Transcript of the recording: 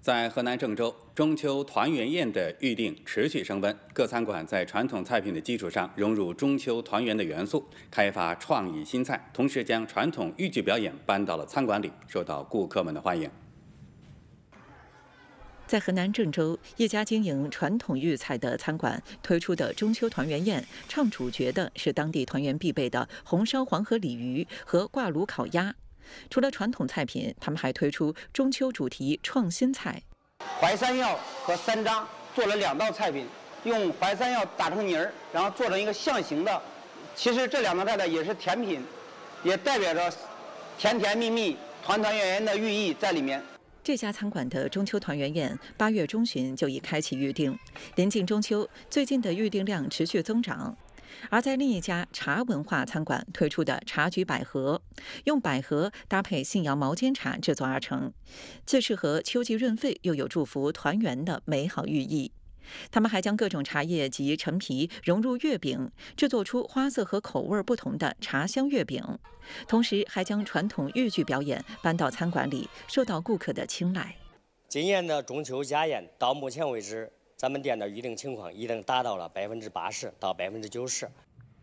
在河南郑州，中秋团圆宴的预订持续升温，各餐馆在传统菜品的基础上融入中秋团圆的元素，开发创意新菜，同时将传统豫剧表演搬到了餐馆里，受到顾客们的欢迎。 在河南郑州，一家经营传统豫菜的餐馆推出的中秋团圆宴，唱主角的是当地团圆必备的红烧黄河鲤鱼和挂炉烤鸭。除了传统菜品，他们还推出中秋主题创新菜。 淮山药和山楂做了2道菜品，用淮山药打成泥儿，然后做成一个象形的。其实这2道菜呢也是甜品，也代表着甜甜蜜蜜、团团圆圆的寓意在里面。 这家餐馆的中秋团圆宴8月中旬就已开启预订，临近中秋，最近的预订量持续增长。而在另一家茶文化餐馆推出的茶菊百合，用百合搭配信阳毛尖茶制作而成，既适合秋季润肺，又有祝福团圆的美好寓意。他们还将各种茶叶及陈皮融入月饼，制作出花色和口味不同的茶香月饼，同时还将传统豫剧表演搬到餐馆里，受到顾客的青睐。 今年的中秋家宴到目前为止，咱们店的预订情况已经达到了80%到90%，